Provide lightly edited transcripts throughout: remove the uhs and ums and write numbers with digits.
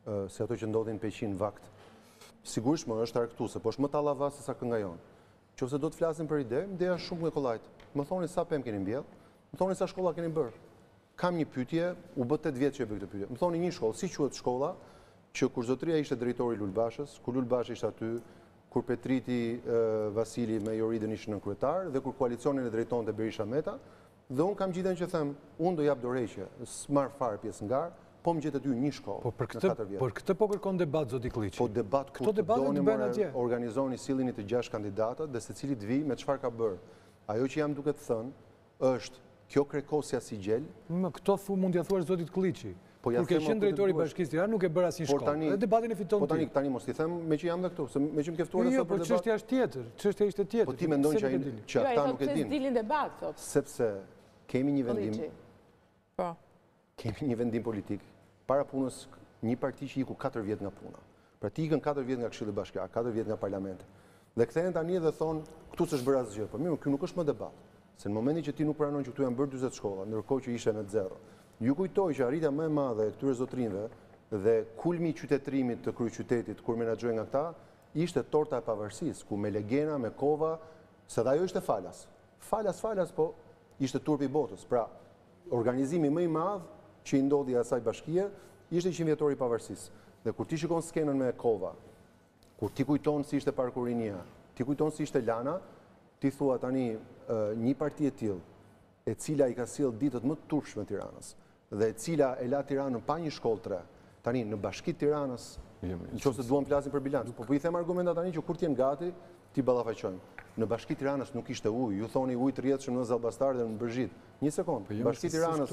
se ato që ndodhin në Peqin vakt, sigurisht më është argëtuese, po është më tallava se sa kënga jon. Nëse do të flasim për ide, ideja është shumë me kollajt. Më thoni sa pemë keni mbjell, më thoni sa shkolla keni bërë. Kam një pyetje, u bë 8 vjet që e bëj këtë pyetje. Më thoni një shkollë, si quhet shkolla që kur zotëria ishte drejtori i Lulbashës, kur Lulbashi ishte aty, kur Petriti Vasili me Joridën ishin në kryetar dhe kur koalicionin e drejtonte Berisha Meta, dhe unë kam gjiten që them, unë do jap dorëheqje, s'marr fare pjesë ngar, po më gjetet ju një shkollë. Po për këtë po kërkon debat zoti Klliçi. Po debat ku të doni më organizoni sillini të 6 kandidatët dhe secili të vijë me çfarë ka bërë. Ajo që jam duke të thënë është kjo krekosja si gjel. Këto mund t'ia thuash zotit Klliçi. Kur ke qenë drejtori i Bashkisë Tiranë nuk e bëra asnjë shkollë. Dhe debatin e fiton ti. Po tani mos i them me që jam dhe këtu, se me që më ke ftuar në sot për debat. Jo, po çështja është tjetër. Çështja ishte tjetër. Po ti mendon që ata nuk e dinë. Dilin debat sot. Sepse kemi një vendim. Po. Kemi një vendim politik. Para punës një parti që iku 4 vjet nga puna. Pra ti ikën 4 vjet nga Këshilli Bashkiak, 4 vjet nga parlamenti. Dhe kthehen tani dhe thonë, këtu s'është bërë asgjë. Po mirë, ky nuk është më debat. Se në momentin që ti nuk pranon që këtu janë bërë 40 shkolla, ndërkohë që ishe në 0. Ju kujtoj që arritja më e madhe e këtyre zotrinëve dhe kulmi i qytetërimit të kryeqytetit kur menaxhoi nga këta, ishte torta e pavarësisë, ku me legena, me kova, se dhe ajo ishte falas. Falas, po ishte turpi i botës. Pra, organizimi më i madh që i ndodhi asaj bashkie, ishte 100 vjetori i pavarësisë. Dhe kur ti shikon skenën me kova, kur ti kujton si ishte Parkurinia, ti kujton si ishte Lana, ti thua tani një parti e tillë, e cila i ka sjell ditët më të turpshme Tiranës, dhe e cila e la Tiranën pa një shkollë 3, tani në Bashkitë Tiranës, nëse duam flasim për bilanc, po i them argumentat tani që kur t'jen gati, ti ballafaqojmë. Në Bashkitë Tiranës nuk ishte ujë, ju thoni ujë të rrjedhshëm në Zallbastar dhe në Bërzhit. Një sekond, Bashkia Tiranës,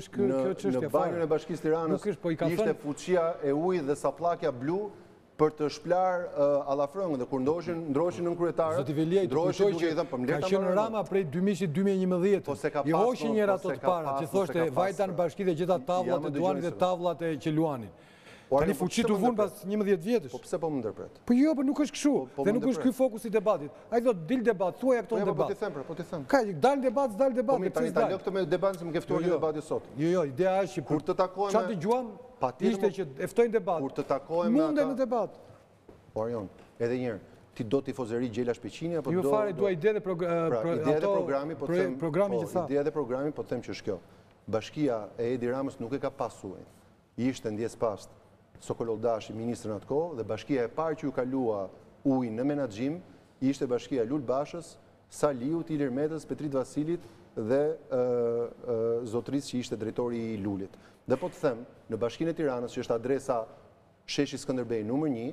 në banjën e Bashkisë Tiranës, ishte fuqia e ujit dhe sapllakja blu për të shplar allafrëngën, dhe kur ndroshin në kryetarë, Zoti Veliaj, ndroshin duke i thënë, po ka qenë Rama prej 2000-2011. I hoqin njëra ato të para, që thoshte vajta në bashki dhe gjeta tavllat e Duanit dhe tavllat e Qeluanit. Tani fuqit u vun pas 11 vjetësh. Po pse po më ndërpret? Po jo, po nuk është kështu. Dhe nuk është ky fokusi i debatit. Ai thotë dil debat, thuaj këto në debat. Po ti them. Ka dal debat, s'dal debat. Po tani ta lë këtë me debatin se më ke ftuar në debatin sot. Jo, ideja është që kur të takohemi, çfarë dëgjuam? Ishte që e ftojnë debat. Kur të takohemi me ata. Mundem në debat. Po Arion, edhe një herë, ti do tifozëri Gjelash Peqini apo do? Jo fare, dua ide dhe programi, po them, programi që tha. Ideja dhe programi, po them që është kjo. Bashkia e Edi Ramës nuk e ka pasur. Ishte ndjes past Sokol Oldashi, ministrin atë kohë, dhe bashkia e parë që ju kalua ujë në menaxhim ishte bashkia e Lulbashës, Saliut, Ilir Metës, Petrit Vasilit dhe zotrisë që ishte drejtori i Lulit. Dhe po të them, në Bashkinë e Tiranës, që është adresa Sheshi Skënderbej numër 1,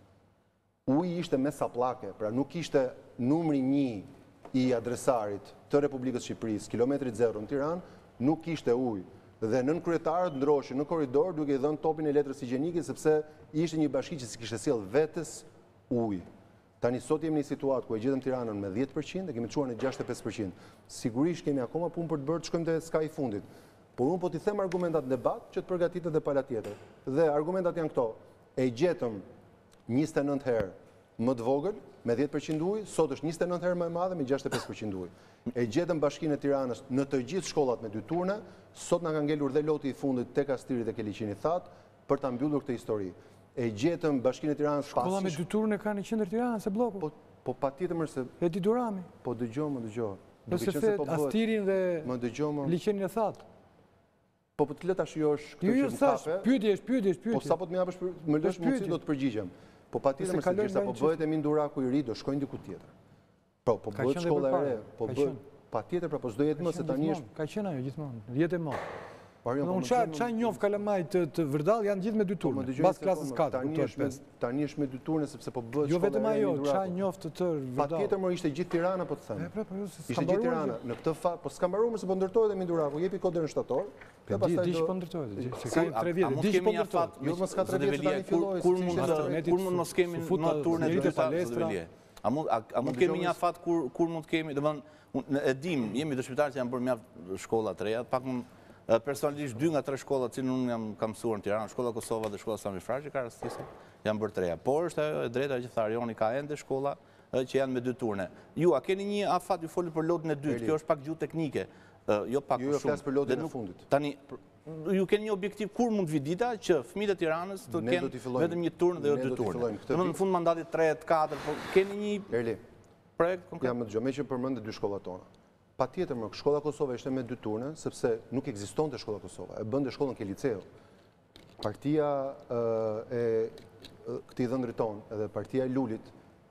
uji ishte me sapllake, pra nuk ishte numri 1 i adresarit të Republikës Shqipërisë, kilometrit 0 në Tiranë, nuk ishte ujë. Dhe nën kryetarët ndroshin në korridor duke i dhënë topin e letrës higjienike sepse ishte një bashki që si kishte sjell vetes ujë. Tani sot jemi në një situatë ku e gjetëm Tiranën me 10% dhe kemi çuar në 65%. Sigurisht kemi akoma punë për të bërë, të shkojmë te ska i fundit. Por unë po t'i them argumentat në debat që të përgatitet dhe pala tjetër. Dhe argumentat janë këto. E gjetëm 29 herë më të vogël me 10% ujë, sot është 29 herë më e madhe me 65% ujë. E gjetëm Bashkinë e Tiranës në të gjithë shkollat me 2 turne, sot na ka ngelur dhe loti i fundit tek Astiri dhe Keliqini thatë për ta mbyllur këtë histori. E gjetëm Bashkinë e Tiranës pas. Shkolla me 2 turne ka në qendër Tiranës e bloku. Po patjetër më se Edi Durami. Po dëgjoj. Nëse the Astirin dhe Liçenin e thatë. Po të lë ta shijosh këtë që më kape. Pyetje. Po sapo të më japësh më lësh mundësi do të përgjigjem. Po patjetër më se po bëhet Emin Duraku i ri do shkojnë diku tjetër. Po bëhet shkolla e re, po bëhet patjetër, pra po s'do jetë më se tani është. Ka qenë ajo gjithmonë, jetë e madhe. Unë çaj njoh Kalamaj të Vërdall janë gjithë me 2 turne, mbas klasës 4, tani është me 2 turne sepse po bëhet shkolla. Jo vetëm ajo, çaj njoh të Vërdall. Patjetër më ishte gjithë Tirana po të them. Ishte gjithë Tirana. Në këtë fat, po s'ka mbaruar se po ndërtohet Emin Duraku, jepi kodën shtator. Ja pastaj diç po ndërtohet. Se ka 3 vjet, diç po ndërtohet. Jo më s'ka 3 vjet tani filloi. Kur mund mos kemi në turne të palestra. A mund kemi një afat kur mund kemi, domethënë e dim, jemi dëshmitarë që janë bërë mjaft shkolla të reja, pak personalisht 2 nga 3 shkollat që unë kam mësuar në Tiranë, shkolla Kosova dhe shkolla Sami Fraqi ka rastisa, janë bërë të reja. Por është e drejta që tha Arioni ka ende shkolla që janë me 2 turne. Ju a keni një afat, ju folni për lotën e dytë, kjo është pak gjuhë teknike, jo pak shumë. Ju flas për lotën e fundit. Tani ju keni një objektiv kur mund vi dita që fëmijët e Tiranës të kenë vetëm një turn dhe jo 2 turne. Në fund mandatit 3, 4, po keni një projekt konkret? Ja, më dëgjoj, me që përmendë 2 shkollat tona. Patjetër, shkolla Kosova ishte me 2 turne, sepse nuk ekzistonte shkolla Kosova. E bënte shkollën ke liceu. Partia e këtij dhëndrit ton, edhe partia e Lulit,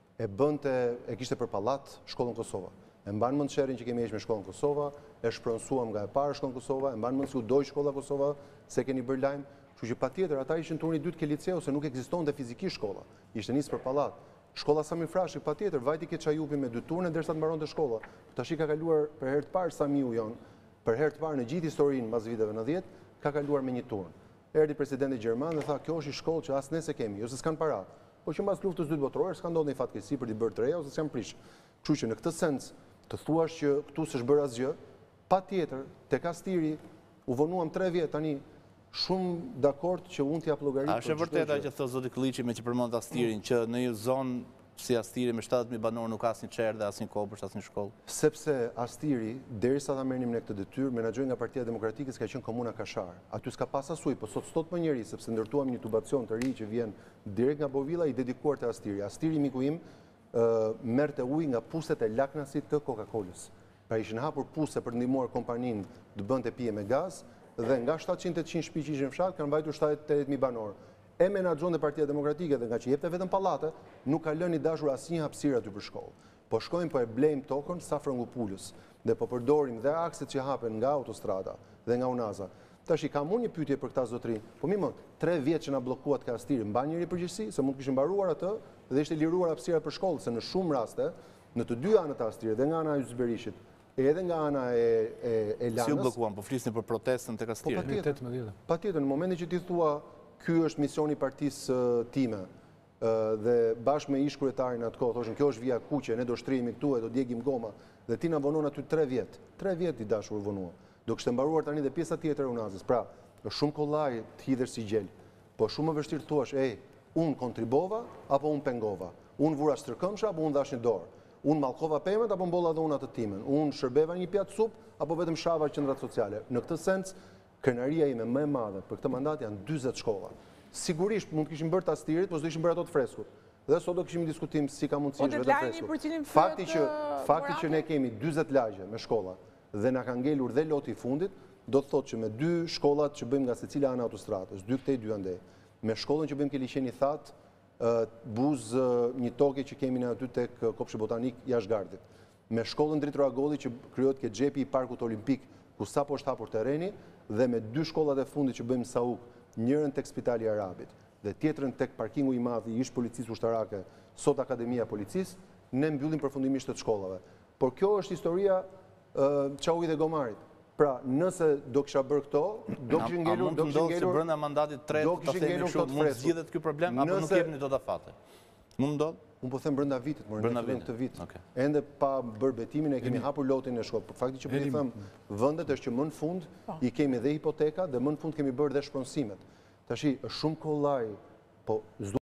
e kishte për pallat shkollën Kosova. E mban mend sherrin që kemi hequr me shkollën Kosova, e shpronsuam nga e para shkollën Kosova, e mban mend se u doj shkolla Kosova, se keni bërë lajm. Kështu që patjetër ata ishin turni 2 ke liceu, se nuk ekzistonte fizikisht shkolla. Ishte nisë për pallat. Shkolla Sami Frashi, patjetër, vajti ke Çajupi me 2 turne derisa të mbaronte shkolla. Tash ka kaluar për herë të parë Samiu jon, për herë të parë në gjithë historinë mbas viteve 90, ka kaluar me 1 turn. Erdhi presidenti gjerman dhe tha, kjo është një shkollë që as ne se kemi, jo se s'kan para. Po që mbas luftës 2 botërore s'ka ndodhur një fatkeqësi për t'i bërë të reja ose s'kan prish. Kështu që në këtë sens, të thuash që këtu s'është bërë asgjë, patjetër, tek Astiri u vonuam 3 vjet tani. Shumë dakord që unë t'jap llogarit. A është vërteta që thot zoti Klliçi me që përmend Astirin që në një zonë si Astiri me 70.000 banor nuk ka asnjë çerr dhe asnjë kopësht, asnjë shkollë? Sepse Astiri, derisa ta merrnim ne këtë detyrë, menaxhoi nga Partia Demokratike, s'ka qenë komuna Kashar. Aty s'ka pas asoj, po sot më njëri sepse ndërtuam një tubacion të ri që vjen direkt nga Bovilla i dedikuar te Astiri. Astiri miku im merrte ujë nga puset e laknasit të Coca-Colës. Pra ishin hapur puse për të ndihmuar kompaninë të bënte pije me gaz. Dhe nga 700-800 shtëpi që ishin fshat, kanë mbajtur 70.000 banor. E menaxhonte Partia Demokratike dhe nga që jepte vetëm pallate, nuk ka lënë i dashur asnjë hapësirë aty për shkollë. Po shkojmë po e blejmë tokën sa Frëngupulës dhe po përdorim dhe akset që hapen nga autostrada dhe nga Unaza. Tash i kam unë një pyetje për këtë zotëri. Po më 3 vjet që na bllokuat ka Astiri, mban njëri përgjegjësi se mund të kishin mbaruar atë dhe ishte liruar hapësira për shkollë, se në shumë raste në të 2 anët e Astirit dhe nga ana e Zyberishit edhe nga ana e Lanës. Si u bllokuan, po flisni për protestën tek Astiri? Patjetër, në momentin që ti thua, ky është misioni i partisë time, dhe bashkë me ish kryetarin atë kohë, thoshin kjo është vija kuqe, ne do shtrihemi këtu e do djegim goma, dhe ti na vonon aty 3 vjet. 3 vjet i dashur vonua. Do kishte mbaruar tani dhe pjesa tjetër e Unazës. Pra, është shumë kollaj të hidhesh si gjel. Po shumë më vështirë të thuash, unë kontribova apo unë pengova. Unë vura stërkëmsha apo unë dash një dorë. Unë mallkova pemet apo mbolla dhe unë atë timen. Unë shërbeva një pjatë supë apo vetëm shava qendrat sociale. Në këtë sens, krenaria ime më e madhe për këtë mandat janë 40 shkolla. Sigurisht mund të kishim bërë të Astirit, po s'do kishim bërë ato të freskut. Dhe sot do kishim diskutim si ka mundësi është vetëm freskut. Fakti që ne kemi 40 lagje me shkolla dhe na ka ngelur dhe loti i fundit, do të thotë që me 2 shkollat që bëjmë nga secila ana autostradës, 2 këtej 2 andej, me shkollën që bëjmë ke liçeni That, Buz, një toke që kemi në aty tek Kopshti Botanik jashtë Gardit. Me shkollën Dritor Agolli që krijohet ke xhepi i Parkut Olimpik, ku sapo është hapur terreni, dhe me 2 shkollat e fundit që bëjmë Sauk, njërin tek Spitali i Arabit dhe tjetrën tek parkingu i madh i ish policisë ushtarake, sot Akademia e Policisë, ne mbyllim përfundimisht të shkollave. Por kjo është historia Çaui dhe Gomarit. Pra, nëse do kisha bërë këto, do kishin ngelur... A mund të ndodhë që brenda mandatit 3 të themi kështu, mund të zgjidhet ky problem, apo nuk jepni dot afate? Mund ndodhë? Unë po them brenda vitit, më në këtë vit. Ende pa bërë betimin, e kemi hapur lotin e shkollë. Fakti që po i them, vendet është që më në fund i kemi dhe hipoteka dhe më në fund kemi bërë dhe shpronësimet. Tashi, është shumë kollaj, po